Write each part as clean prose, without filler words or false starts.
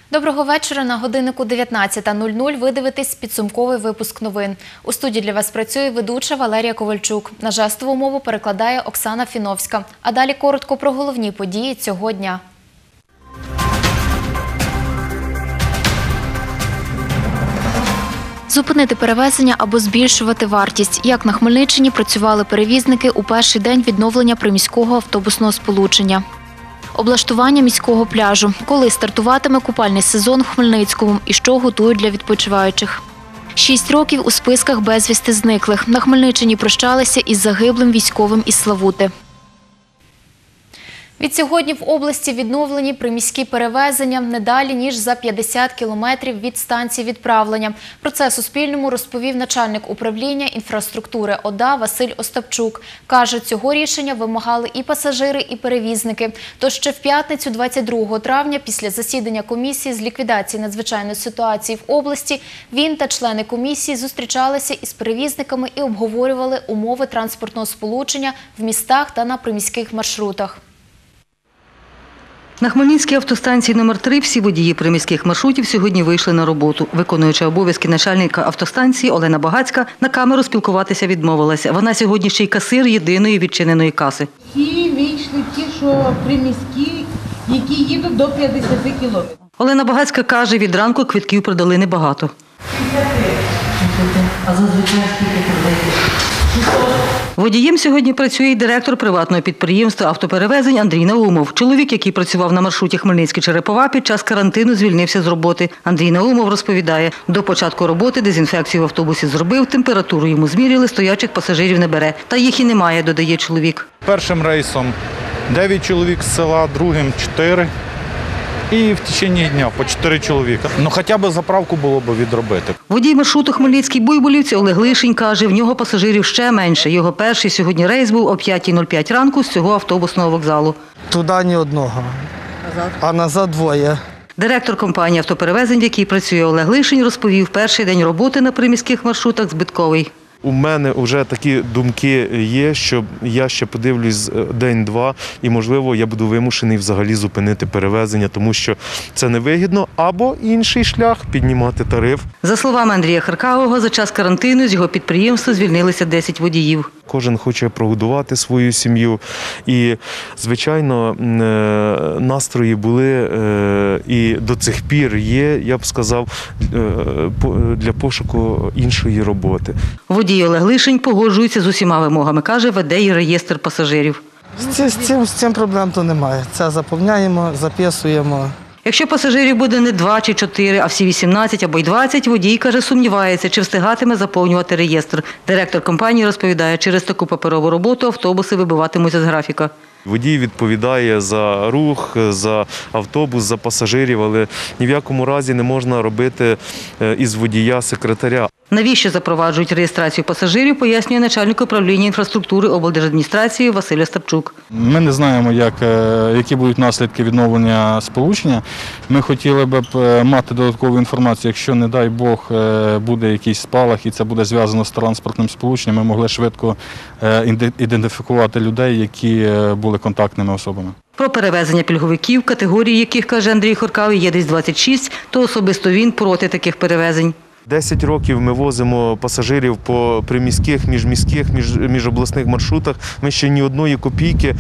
Доброго вечора. На годиннику 19:00 ви дивитесь підсумковий випуск новин. У студії для вас працює ведуча Валерія Ковальчук. На жестову мову перекладає Оксана Фіновська. А далі коротко про головні події цього дня. Зупинити перевезення або збільшувати вартість. Як на Хмельниччині працювали перевізники у перший день відновлення приміського автобусного сполучення. Облаштування міського пляжу. Коли стартуватиме купальний сезон в Хмельницькому і що готують для відпочиваючих. 6 років у списках безвісти зниклих. На Хмельниччині прощалися із загиблим військовим із Славути. Відсьогодні в області відновлені приміські перевезення не далі, ніж за 50 кілометрів від станції відправлення. Про це Суспільному розповів начальник управління інфраструктури ОДА Василь Остапчук. Каже, цього рішення вимагали і пасажири, і перевізники. Тож ще в п'ятницю 22 травня після засідання комісії з ліквідації надзвичайної ситуації в області він та члени комісії зустрічалися із перевізниками і обговорювали умови транспортного сполучення в містах та на приміських маршрутах. На Хмельницькій автостанції номер 3 всі водії приміських маршрутів сьогодні вийшли на роботу. Виконуюча обов'язки начальника автостанції Олена Багацька на камеру спілкуватися відмовилася. Вона сьогодні ще й касир єдиної відчиненої каси. Всі вийшли ті, що приміські, які їдуть до 50 кілометрів. Олена Багацька каже, від ранку квитків продали небагато. 50. А зазвичай скільки продаєте? Водієм сьогодні працює і директор приватного підприємства автоперевезень Андрій Наумов. Чоловік, який працював на маршруті Хмельницький-Черепова, під час карантину звільнився з роботи. Андрій Наумов розповідає, до початку роботи дезінфекцію в автобусі зробив, температуру йому зміряли, стоячих пасажирів не бере. Та їх і немає, додає чоловік. Першим рейсом 9 чоловік з села, другим 4. І в течение дня по 4 чоловіка. Ну хоча б заправку було б відробити. Водій маршруту Хмельницький-Буйболівці Олег Лишень каже, в нього пасажирів ще менше. Його перший сьогодні рейс був о 5:05 ранку з цього автобусного вокзалу. Туди ні одного, а назад двоє. Директор компанії автоперевезень, в якій працює Олег Лишень, розповів, перший день роботи на приміських маршрутах збитковий. У мене вже такі думки є, що я ще подивлюсь день-два і, можливо, я буду вимушений взагалі зупинити перевезення, тому що це невигідно, або інший шлях – піднімати тариф. За словами Андрія Харкавого, за час карантину з його підприємства звільнилися 10 водіїв. Кожен хоче прогодувати свою сім'ю і, звичайно, настрої були і до цих пір є, я б сказав, для пошуку іншої роботи. Водій Олег Лишень погоджується з усіма вимогами, каже, веде і реєстр пасажирів. З цим проблем то немає. Це заповняємо, записуємо. Якщо пасажирів буде не 2 чи 4, а всі 18 або й 20, водій, каже, сумнівається, чи встигатиме заповнювати реєстр. Директор компанії розповідає, через таку паперову роботу автобуси вибиватимуться з графіка. Водій відповідає за рух, за автобус, за пасажирів, але ні в якому разі не можна робити із водія секретаря. Навіщо запроваджують реєстрацію пасажирів, пояснює начальник управління інфраструктури облдержадміністрації Василь Остапчук. Ми не знаємо, які будуть наслідки відновлення сполучення. Ми хотіли б мати додаткову інформацію, якщо, не дай Бог, буде якийсь спалах і це буде зв'язано з транспортним сполученням, ми могли швидко ідентифікувати людей, які були контактними особами. Про перевезення пільговиків, категорії яких, каже Андрій Харкавий, є десь 26, то особисто він проти таких перевезень. 10 років ми возимо пасажирів по приміських, міжміських, міжобласних маршрутах. Ми ще ні одної копійки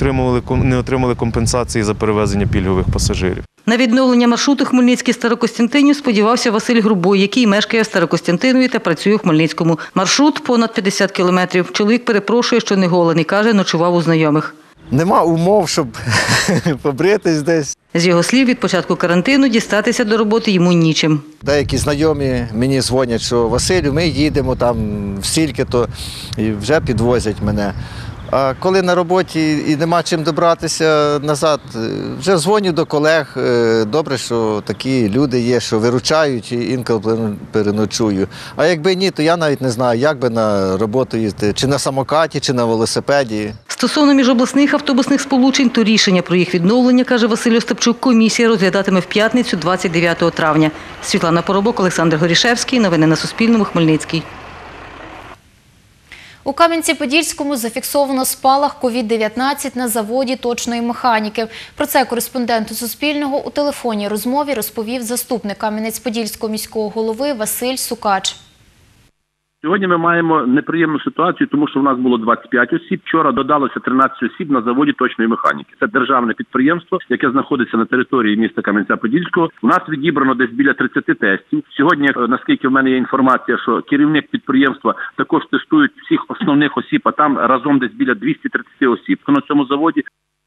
не отримали компенсації за перевезення пільгових пасажирів. На відновлення маршруту Хмельницький-Старокостянтинів сподівався Василь Грубой, який мешкає в Старокостянтинові та працює у Хмельницькому. Маршрут понад 50 кілометрів. Чоловік перепрошує, що не голодний, каже, ночував у знайомих. Нема умов, щоб побритись десь. З його слів, від початку карантину дістатися до роботи йому нічим. Деякі знайомі мені дзвонять, що Василю, ми їдемо там стільки-то і вже підвозять мене. А коли на роботі і нема чим добратися назад, вже дзвоню до колег. Добре, що такі люди є, що виручають і інколи переночую. А якби ні, то я навіть не знаю, як би на роботу їздити, чи на самокаті, чи на велосипеді. Стосовно міжобласних автобусних сполучень, то рішення про їх відновлення, каже Василь Остапчук, комісія розглядатиме в п'ятницю 29 травня. Світлана Поробок, Олександр Горішевський. Новини на Суспільному. Хмельницький. У Кам'янці-Подільському зафіксовано спалах COVID-19 на заводі точної механіки. Про це кореспонденту Суспільного у телефонній розмові розповів заступник Кам'янець-Подільського міського голови Василь Сукач. Сьогодні ми маємо неприємну ситуацію, тому що в нас було 25 осіб. Вчора додалося 13 осіб на заводі точної механіки. Це державне підприємство, яке знаходиться на території міста Кам'янця-Подільського. У нас відібрано десь біля 30 тестів. Сьогодні, наскільки в мене є інформація, що керівник підприємства також тестують всіх основних осіб, а там разом десь біля 230 осіб на цьому заводі.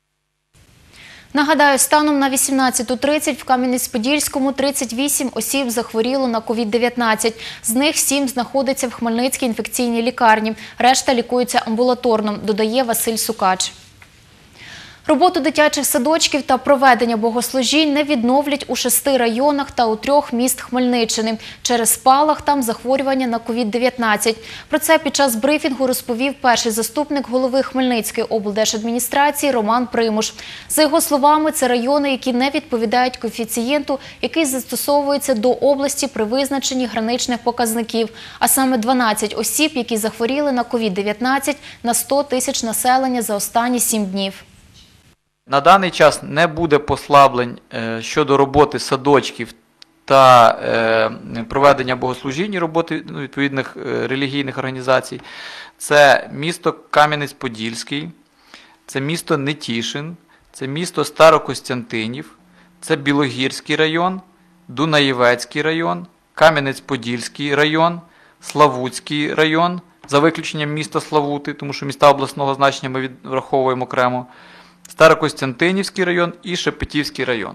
Нагадаю, станом на 18:30 в Кам'янець-Подільському 38 осіб захворіло на COVID-19. З них 7 знаходиться в Хмельницькій інфекційній лікарні. Решта лікуються амбулаторно, додає Василь Сукач. Роботу дитячих садочків та проведення богослужінь не відновлять у 6 районах та у 3 міст Хмельниччини. Через спалах там захворювання на COVID-19. Про це під час брифінгу розповів перший заступник голови Хмельницької облдержадміністрації Роман Примуш. За його словами, це райони, які не відповідають коефіцієнту, який застосовується до області при визначенні граничних показників. А саме 12 осіб, які захворіли на COVID-19 на 100 тисяч населення за останні 7 днів. На даний час не буде послаблень щодо роботи садочків та проведення богослужінь і роботи відповідних релігійних організацій. Це місто Кам'янець-Подільський, це місто Нетішин, це місто Старокостянтинів, це Білогірський район, Дунаєвецький район, Кам'янець-Подільський район, Славутський район, за виключенням міста Славути, тому що міста обласного значення ми враховуємо окремо, Старокостянтинівський район і Шепетівський район.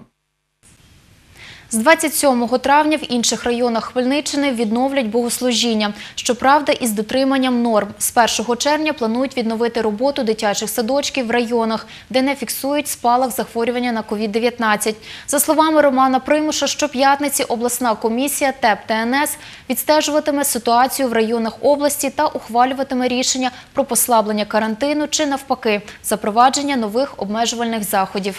З 27 травня в інших районах Хмельниччини відновлять богослужіння. Щоправда, із дотриманням норм. З 1 червня планують відновити роботу дитячих садочків в районах, де не фіксують спалах захворювання на COVID-19. За словами Романа Примуша, щоп'ятниці обласна комісія ТЕП ТНС відстежуватиме ситуацію в районах області та ухвалюватиме рішення про послаблення карантину чи, навпаки, запровадження нових обмежувальних заходів.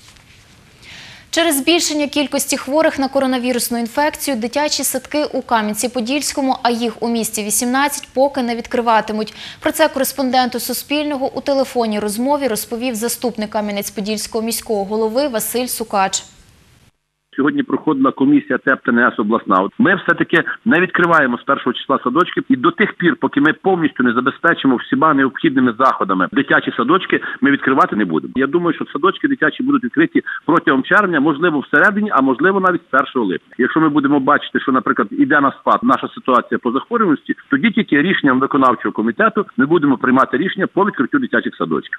Через збільшення кількості хворих на коронавірусну інфекцію дитячі садки у Кам'янці-Подільському, а їх у місті 18, поки не відкриватимуть. Про це кореспонденту Суспільного у телефонній розмові розповів заступник Кам'янець-Подільського міського голови Василь Сукач. Сьогодні проходила комісія ТЕП ТНС обласна. Ми все-таки не відкриваємо з 1 числа садочків і до тих пір, поки ми повністю не забезпечимо всіма необхідними заходами дитячі садочки, ми відкривати не будемо. Я думаю, що садочки дитячі будуть відкриті протягом червня, можливо всередині, а можливо навіть з 1 липня. Якщо ми будемо бачити, що, наприклад, іде на спад наша ситуація по захворюваності, тоді тільки рішенням виконавчого комітету ми будемо приймати рішення по відкриттю дитячих садочків.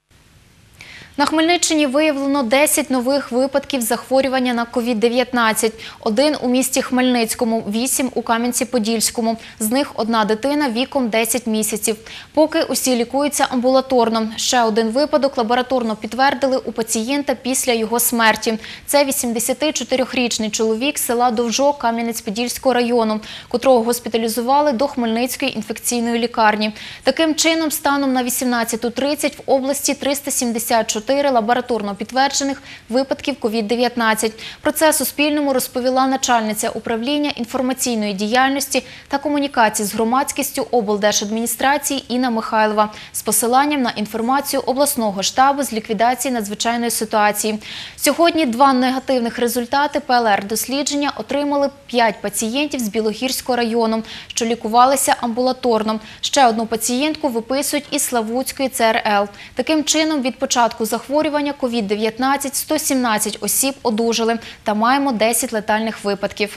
На Хмельниччині виявлено 10 нових випадків захворювання на COVID-19. 1 у місті Хмельницькому, 8 у Кам'янці-Подільському. З них 1 дитина віком 10 місяців. Поки усі лікуються амбулаторно. Ще 1 випадок лабораторно підтвердили у пацієнта після його смерті. Це 84-річний чоловік з села Довжок Кам'янець-Подільського району, котрого госпіталізували до Хмельницької інфекційної лікарні. Таким чином, станом на 18:30 в області 374 лабораторно підтверджених випадків COVID-19. Про це Суспільному розповіла начальниця управління інформаційної діяльності та комунікації з громадськістю облдержадміністрації Інна Михайлова з посиланням на інформацію обласного штабу з ліквідації надзвичайної ситуації. Сьогодні 2 негативних результати ПЛР-дослідження отримали 5 пацієнтів з Білогірського району, що лікувалися амбулаторно. Ще 1 пацієнтку виписують із Славутської ЦРЛ. Таким чином, від початку захворювання COVID-19 117 осіб одужали та маємо 10 летальних випадків.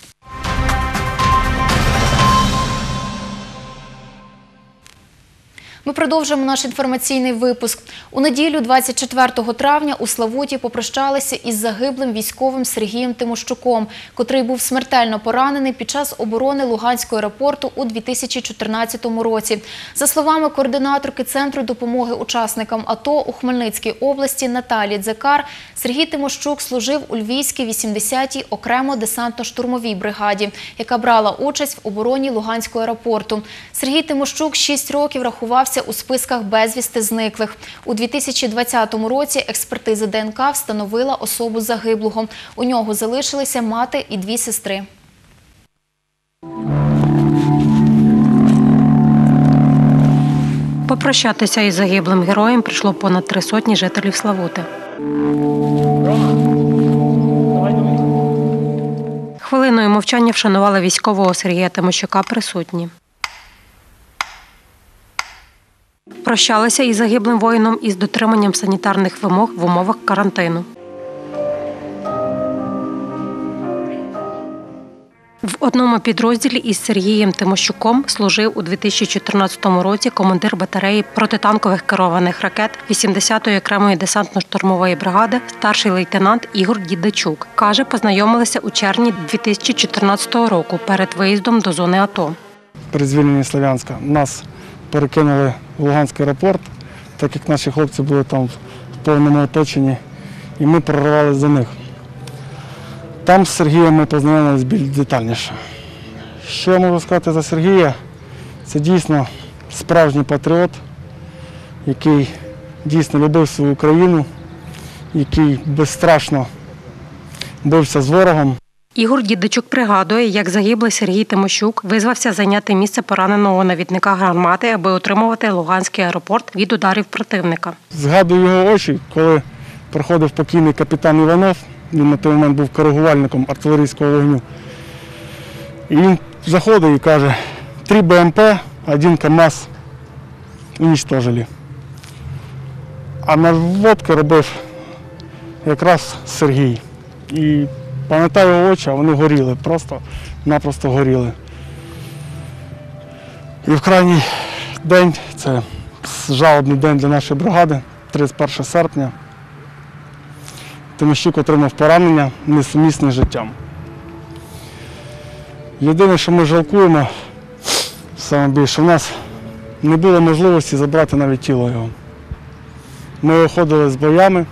Ми продовжуємо наш інформаційний випуск. У неділю 24 травня у Славуті попрощалися із загиблим військовим Сергієм Тимощуком, котрий був смертельно поранений під час оборони Луганського аеропорту у 2014 році. За словами координаторки Центру допомоги учасникам АТО у Хмельницькій області Наталії Дзекар, Сергій Тимощук служив у Львівській 80-й окремо десантно-штурмовій бригаді, яка брала участь в обороні Луганського аеропорту. Сергій Тимощук 6 років рахувався у списках безвісти зниклих. У 2020 році експертиза ДНК встановила особу загиблого. У нього залишилися мати і 2 сестри. Попрощатися із загиблим героєм прийшло понад 300 жителів Славути. Хвилиною мовчання вшанували військового Сергія Тимощука присутні. Прощалися із загиблим воїном із дотриманням санітарних вимог в умовах карантину. В одному підрозділі із Сергієм Тимощуком служив у 2014 році командир батареї протитанкових керованих ракет 80-ї окремої десантно-штурмової бригади старший лейтенант Ігор Дідачук. Каже, познайомилися у червні 2014 року перед виїздом до зони АТО. При звільненні Слов'янська нас перекинули в Луганський аеропорт, так як наші хлопці були там в повному оточенні, і ми прорвалися до них. Там з Сергієм ми познайомилися більш детальніше. Що я можу сказати за Сергія? Це дійсно справжній патріот, який дійсно любив свою країну, який безстрашно бився з ворогом. Ігор Дідачук пригадує, як загиблий Сергій Тимощук визвався зайняти місце пораненого навідника гармати, аби отримувати Луганський аеропорт від ударів противника. Згадую його очі, коли проходив покійний капітан Іванов. Він на той момент був коригувальником артилерійського вогню. І він заходить і каже, 3 БМП, 1 КАМАЗ уничтожили. А наводки робив якраз Сергій. І пам'ятаю його очі, а вони горіли, просто-напросто горіли. І в крайній день, це жалобний день для нашої бригади, 31 серпня, Тимощук отримав поранення, несумісне з життям. Єдине, що ми жалкуємо, саме більше, у нас не було можливості забрати навіть тіло його. Ми виходили з боями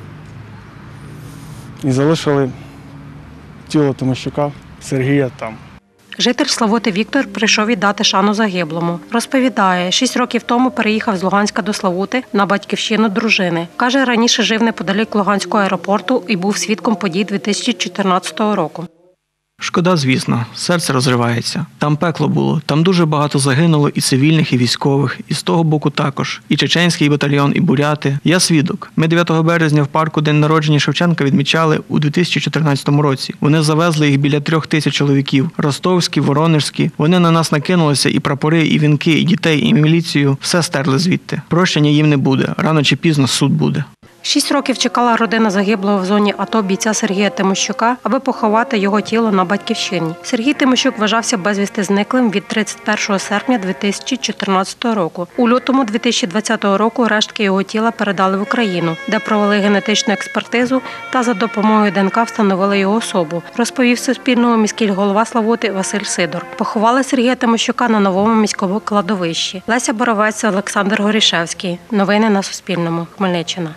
і залишили тіло Тимощука, Сергія там. Житель Славути Віктор прийшов віддати шану загиблому. Розповідає, 6 років тому переїхав з Луганська до Славути на батьківщину дружини. Каже, раніше жив неподалік Луганського аеропорту і був свідком подій 2014 року. Шкода, звісно, серце розривається. Там пекло було, там дуже багато загинуло і цивільних, і військових, і з того боку також. І чеченський батальйон, і буряти. Я свідок. Ми 9 березня в парку День народження Шевченка відмічали у 2014 році. Вони завезли їх біля 3000 чоловіків. Ростовські, воронежські. Вони на нас накинулися, і прапори, і вінки, і дітей, і міліцію. Все стерли звідти. Прощення їм не буде. Рано чи пізно суд буде. 6 років чекала родина загиблого в зоні АТО бійця Сергія Тимощука, аби поховати його тіло на батьківщині. Сергій Тимощук вважався безвісти зниклим від 31 серпня 2014 року. У лютому 2020 року рештки його тіла передали в Україну, де провели генетичну експертизу та за допомогою ДНК встановили його особу, розповів Суспільному міський голова Славути Василь Сидор. Поховали Сергія Тимощука на новому міському кладовищі. Леся Боровець, Олександр Горішевський. Новини на Суспільному. Хмельниччина.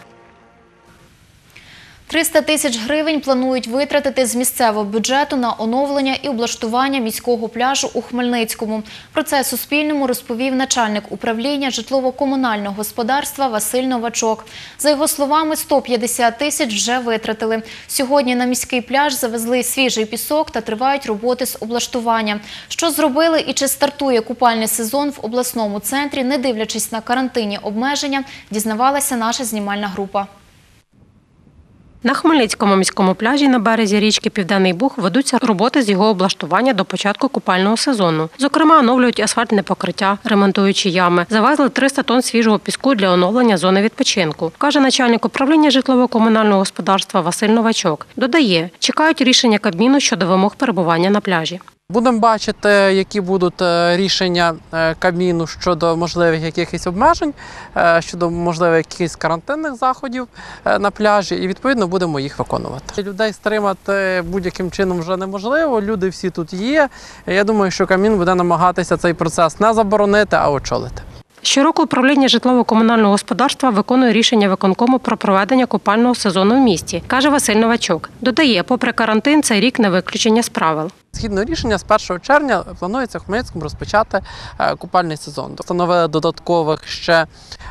300 тисяч гривень планують витратити з місцевого бюджету на оновлення і облаштування міського пляжу у Хмельницькому. Про це Суспільному розповів начальник управління житлово-комунального господарства Василь Новачок. За його словами, 150 тисяч вже витратили. Сьогодні на міський пляж завезли свіжий пісок та тривають роботи з облаштування. Що зробили і чи стартує купальний сезон в обласному центрі, не дивлячись на карантинні обмеження, дізнавалася наша знімальна група. На Хмельницькому міському пляжі на березі річки Південний Буг ведуться роботи з його облаштування до початку купального сезону. Зокрема, оновлюють асфальтне покриття, ремонтуючи ями. Завезли 300 тонн свіжого піску для оновлення зони відпочинку, каже начальник управління житлово-комунального господарства Василь Новачок. Додає, чекають рішення Кабміну щодо вимог перебування на пляжі. Будемо бачити, які будуть рішення Кабміну щодо можливих якихось обмежень, щодо можливих якихось карантинних заходів на пляжі, і відповідно будемо їх виконувати. Людей стримати будь-яким чином вже неможливо, люди всі тут є. Я думаю, що Кабмін буде намагатися цей процес не заборонити, а очолити. Щороку управління житлово-комунального господарства виконує рішення виконкому про проведення купального сезону в місті, каже Василь Новачок. Додає, попри карантин, цей рік не виключення з правил. Згідно рішення, з 1 червня планується в Хмельницькому розпочати купальний сезон. Встановили додаткових ще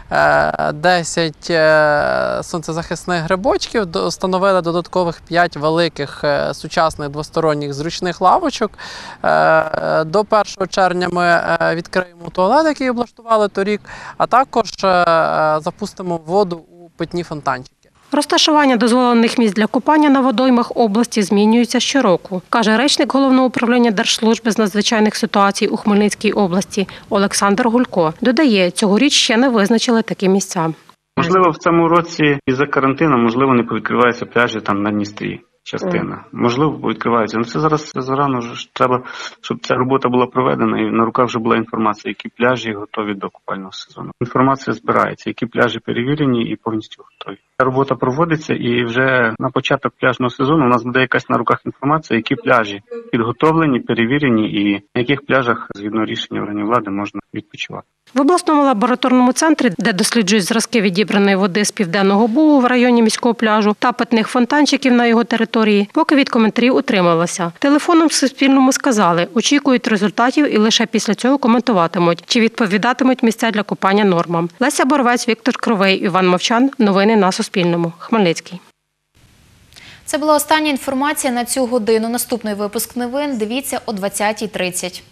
10 сонцезахисних грибочків, встановили додаткових 5 великих сучасних двосторонніх зручних лавочок. До 1 червня ми відкриємо туалет, який облаштували торік, а також запустимо воду у питні фонтанчики. Розташування дозволених місць для купання на водоймах області змінюється щороку, каже речник Головного управління Держслужби з надзвичайних ситуацій у Хмельницькій області Олександр Гулько. Додає, цьогоріч ще не визначили такі місця. Можливо, в цьому році із-за карантину, можливо, не повідкриваються пляжі там на Дністрі. Частина. Можливо, відкриваються. Ну, це зараз зарано вже треба, щоб ця робота була проведена і на руках вже була інформація, які пляжі готові до купального сезону. Інформація збирається, які пляжі перевірені і повністю готові. Ця робота проводиться і вже на початок пляжного сезону у нас буде якась на руках інформація, які пляжі підготовлені, перевірені і на яких пляжах, згідно рішення органів влади, можна відпочивати. В обласному лабораторному центрі, де досліджують зразки відібраної води з Південного Бугу в районі міського пляжу та питних фонтанчиків на його території, поки від коментарів утрималася. Телефоном Суспільному сказали, очікують результатів і лише після цього коментуватимуть, чи відповідатимуть місця для купання нормам. Леся Боровець, Віктор Кривий, Іван Мовчан. Новини на Суспільному. Хмельницький. Це була остання інформація на цю годину. Наступний випуск новин дивіться о 20:30.